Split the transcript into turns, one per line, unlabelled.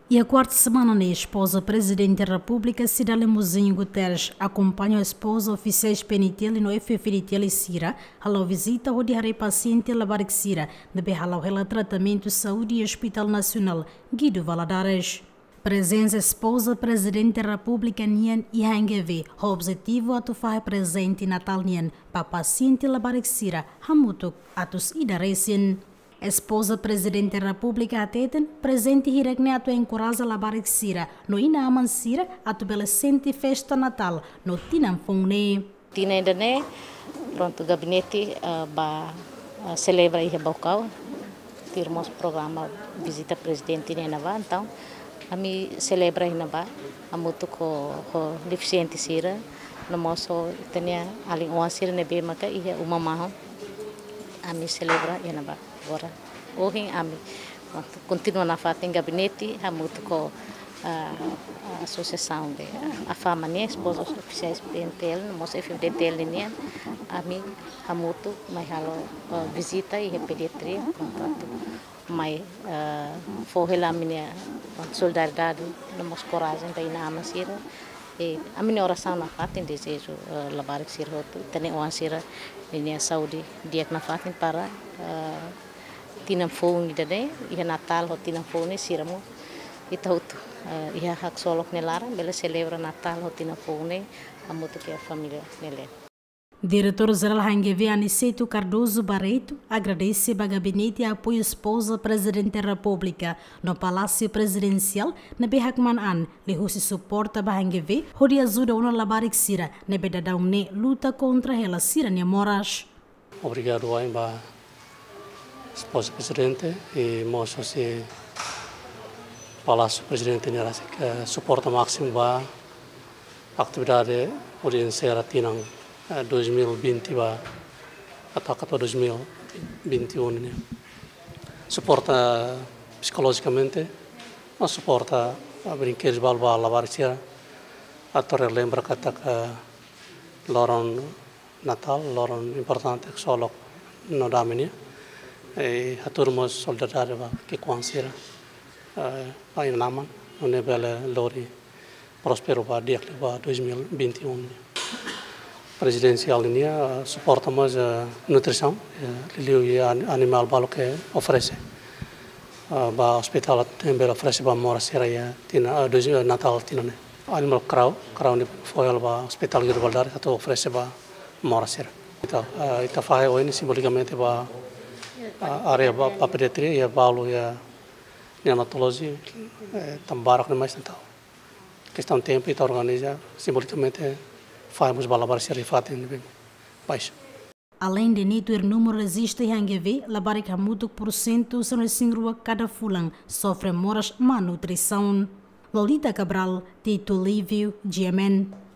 E a quarta semana na Espoza Prezidente da Repúblika, Cidade Limuzinho Guterres acompanha a esposa oficiais penitente no FFDTL Sira, a visita onde a paciente Labarik Sira, deve halau tratamento saúde e Hospital Nacional Guido Valadares. Presença Espoza Prezidente da Repúblika Nian iha HNGV, o objetivo é fazer presente Natal Nian para paciente Labarik Sira, hamutuk atus ida recien. Esposa Prezidente da Repúblika ateten presente hirekne atu encoraja Labarik Sira no ina aman Sira atu belecente festa Natal no tinam fongne.
Tina ainda né, pronto, o gabinete celebra aí rebocau, tiramos programa visita presidente neva, então a mi celebra aí neva, a muito com deficiente Sira, no moço tinha ali uma Sira nebe maca e uma marrom, a mi celebra aí neva. Agora, hoje, a continua na fata em gabinete, a muito com a associação de a fama, né, esposa oficiais PNTL, no nosso FFDTL, né, a mim, a muito, mas a visita e a pediatria, pronto, mas foi lá a minha solidariedade, no nosso coragem para ir na Amassira. A minha oração na fata, desejo Labarik Sira, tem uma Sira, minha saúde, dia na fata para tinam fome dane iha Natal ho tinam fome siramo itautu iha hak solok nelara bela celebra Natal ho tinam fome amutu que a família nele.
Diretor-Geral HNGV Aniceto Cardoso Barreto agradece ao gabinete e apoio esposa Presidente da Repúblika no Palácio Presidencial na Behakman lhe husi suporta a HNGV onde ajuda a Labarik Sira na bedadão ne luta contra ela Sira ne moras.
Obrigado a Esposa Prezidente e moço se Palácio Presidente que suporta máximo a atividade onde encerra tinang 2020 até 2021 né. Suporta psicologicamente, mas suporta a brinquedos balba Labarik Sira a torre lembra que loron Natal loron importante que solo no damenia e a turma solidariedade que considera aí naman no nível lori prospero para dia 2021 presidencial ini suporta mais nutrição e animal balo que oferece ba hospital também oferece ba mora seria tina Natal tina né animal crau ne foi ba hospital Guido Valadares atau oferece ba mora seria então ita faz hoje simbolicamente ba área para pediatria e balo e neonatologia tambarak mais então questão de tempo e tá organiza simbolicamente fazemos balabar se rifate em baixo.
Além de nito o número resiste HNGV Labarik hamutuk % são resingrua cada fulan sofre moras malnutrição. Lolita Cabral, Tito Lívio, GMN.